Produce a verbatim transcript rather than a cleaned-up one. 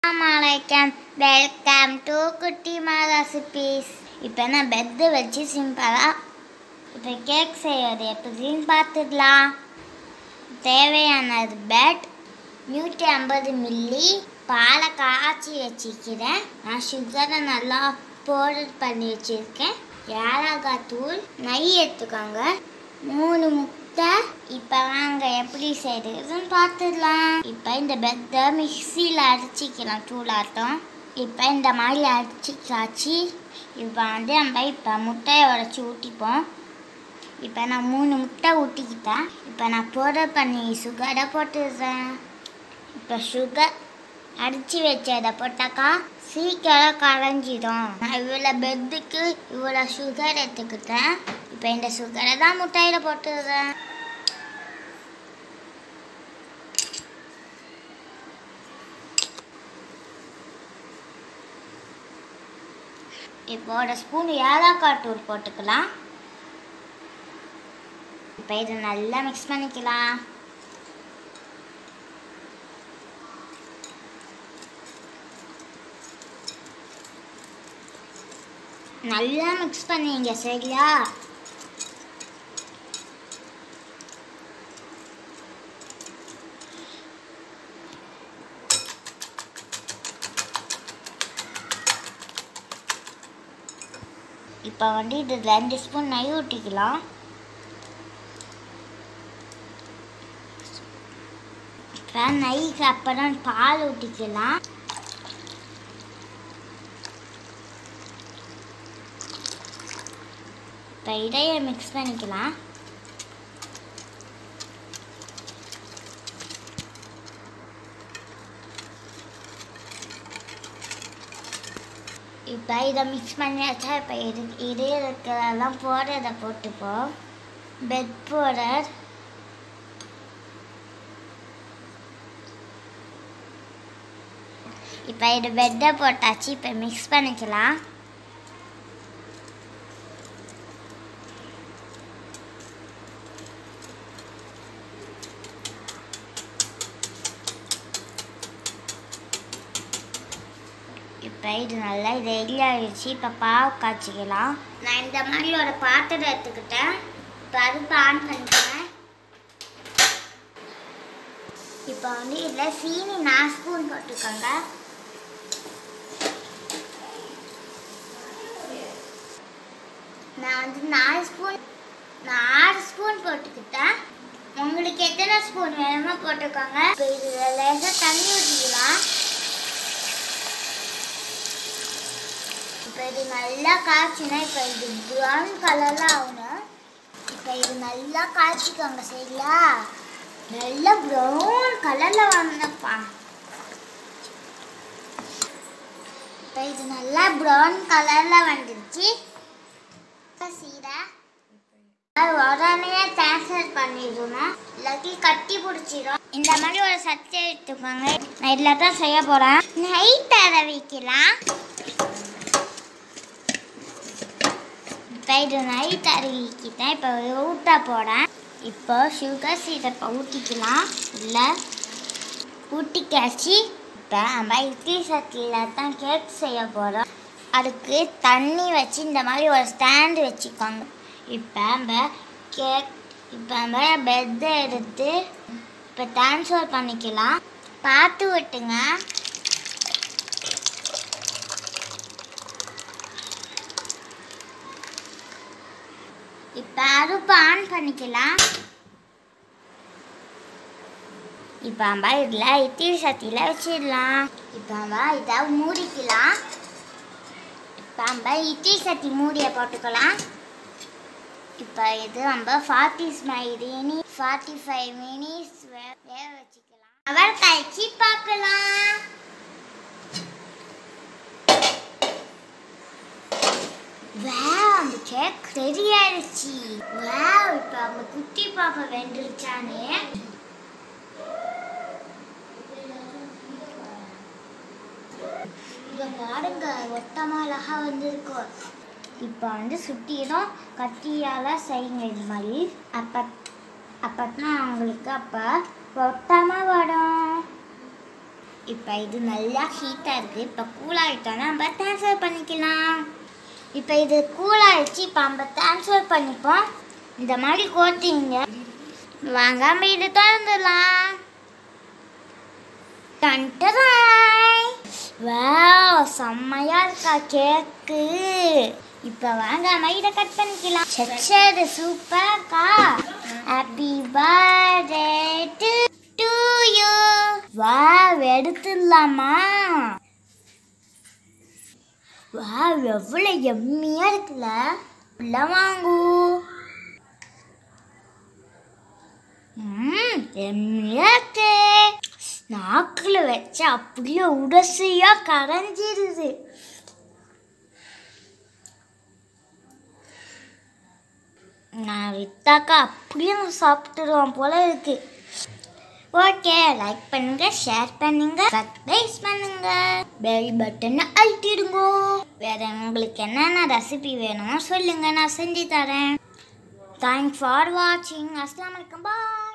Assalamualaikum. Welcome to Kuttima Recipes. இப்போ நான் bed வச்சு சிம்பிளா இப்போ கேக் செய்யறது எப்படின்னு பார்த்துக்கலாம். தேவையானது பெட் நூற்றி ஐம்பது மில்லி பாலை காய்ச்சி வச்சுக்கிறேன். நான் சுகரை நல்லா பவுடர் பண்ணி வச்சுருக்கேன். ஏலக்காய் தூள், நெய் எடுத்துக்கோங்க, மூணு முட்டை. இப்போ வாங்க எப்படி செய்யறதுன்னு பார்த்துடலாம். இப்போ இந்த பெட்டை மிக்சியில் அரைச்சிக்கலாம் தூளாட்டம். இப்போ இந்த மாதிரி அரைச்சிக்காச்சு. இப்போ வந்து நம்ம இப்போ முட்டையை உடச்சி ஊற்றிப்போம். இப்போ நான் மூணு முட்டை ஊற்றிக்கிட்டேன். இப்போ நான் பவுடர் பண்ணி சுகரை போட்டுடுறேன். இப்போ சுகர் அடித்து வச்சதை போட்டாக்கா சீக்கிரம் கரைஞ்சிடும். நான் இவ்வளோ பெட்டுக்கு இவ்வளோ சுகர் எடுத்துக்கிட்டேன். இப்போ இந்த சுகரை தான் முட்டையில் போட்டுடுறேன். இப்போ ஒரு ஸ்பூன் ஏலக்காய் தூள் போட்டுக்கலாம். இப்போ இதை நல்லா மிக்ஸ் பண்ணிக்கலாம். நல்லா மிக்ஸ் பண்ணிங்க சரியா? இப்போ வந்து இது ரெண்டு ஸ்பூன் நெய் ஊற்றிக்கலாம். இப்போ நெய்க்கு அப்புறம் பால் ஊற்றிக்கலாம். இப்போ இதையை மிக்ஸ் பண்ணிக்கலாம். இப்போ இதை மிக்ஸ் பண்ணியாச்சா? இப்போ இது இதே இருக்கிறதெல்லாம் பவுடரை போட்டுப்போம். பெட் பவுடர், இப்போ இது பெட்டை போட்டாச்சு. இப்போ மிக்ஸ் பண்ணிக்கலாம். இப்போ இது நல்லா இது எரியாகிடுச்சு. இப்போ பாவு காய்ச்சிக்கலாம். நான் இந்த மாதிரி ஒரு பாத்திரம் எடுத்துக்கிட்டேன். இப்போ அடுப்பு ஆன் பண்ணிக்கிறேன். இப்போ வந்து இதில் சீனி நாலு ஸ்பூன் போட்டுக்கோங்க. நான் வந்து நாலு ஸ்பூன் நான் ஆறு ஸ்பூன் போட்டுக்கிட்டேன். உங்களுக்கு எத்தனை ஸ்பூன் வேணுமோ போட்டுக்கோங்க. இப்போ இதில் லேசாக தண்ணி ஊற்றிக்கலாம். இப்போ இது நல்லா காய்ச்சினா இப்போ இது ப்ரௌன் கலரில் ஆகணும். இப்போ இது நல்லா காய்ச்சிக்கோங்க சரியா? நல்லா ப்ரௌன் கலரில் வந்தப்பா. இப்போ இது நல்லா ப்ரௌன் கலரில் வந்துடுச்சு. சீரை உடனே ட்ரான்ஸ்ஃபர் பண்ணிடணும், இல்லாட்டி கட்டி பிடிச்சிடும். இந்த மாதிரி ஒரு சட்டி எடுத்துக்கோங்க. நான் இதில் தான் செய்ய போகிறேன். நெய் தடவிக்கலாம். இப்போ இது நெய் தடவிக்கிட்டேன். இப்போ ஊட்ட போகிறேன். இப்போ சுகர் சீரப்பை ஊற்றிக்கலாம். இல்லை ஊட்டிக்காச்சு. இப்போ நம்ம இட்லி சட்டியில் தான் கேக் செய்ய போகிறோம். அதுக்கு தண்ணி வச்சு இந்த மாதிரி ஒரு ஸ்டாண்டு வச்சுக்கோங்க. இப்போ நம்ம கேக் இப்போ நம்ம பெட்டை எடுத்து இப்போ ட்ரான்ஸ்ஃபர் பண்ணிக்கலாம். பார்த்து விட்டுங்க. இப்போ அடுப்பு ஆன் பண்ணிக்கலாம். இப்போ நம்ம இதில் இட்லி சட்டியில் வச்சிடலாம். இப்போ நம்ம இதை மூடிக்கலாம். இப்போ நம்ம இட்லி சட்டி மூடியை போட்டுக்கலாம். இப்போ இது நம்ம forty mini forty five minutes வேக வச்சுக்கலாம். அவர் கழிச்சு பார்க்கலாம். அந்த கேக் ரெடி ஆயிடுச்சு. வாவ், இப்போ அவங்க குட்டி பாப்பா வெந்துருச்சானே. இதை பாருங்க, ஒட்டமா அழகா வந்திருக்கும். இப்போ வந்து சுற்றிடும் கத்தியால் செய்யுங்க இது மாதிரி. அப்போ அப்போ தான் அவங்களுக்கு அப்போ ஒட்டாமல் வரும். இப்போ இது நல்லா ஹீட்டாக இருக்குது. இப்போ கூலாகிட்டோன்னா நம்ம ட்ரான்ஸ்ஃபர் பண்ணிக்கலாம். இப்போ இது கூலாகிடுச்சு. இப்போ நம்ம ட்ரான்ஸ்ஃபர் பண்ணிப்போம். இந்த மாதிரி கோட்டிங்க வாங்க நம்ம இது திறந்துடலாம். டன்டராய் வாவ் செம்மையாக இருக்கா கேக்கு. இப்போ வாங்க நம்ம இதை கட் பண்ணிக்கலாம். சச்சது சூப்பர்க்கா. Happy birthday to to you. Wow எடுத்துடலாமா? வாவ் எவ்வளோ எம்மியாக இருக்குல்ல. உள்ள வாங்கு. ம் எம்மியாக இருக்கு. நாக்கில் வச்சா அப்படியே உடசையாக கரைஞ்சிருது. நான் வித்தாக்கா அப்படியே நான் சாப்பிட்டுருவேன் போல இருக்கு. ஓகே, லைக் பண்ணுங்க, ஷேர் பண்ணுங்க, சப்ஸ்கிரைப் பண்ணுங்க, பெல் பட்டனை அழுத்திடுங்க. வேற உங்களுக்கு என்னென்ன ரெசிபி வேணுமோ சொல்லுங்க, நான் செஞ்சு தரேன். தேங்க்ஸ் ஃபார் வாட்சிங். அஸ்ஸலாமு அலைக்கும். பாய்.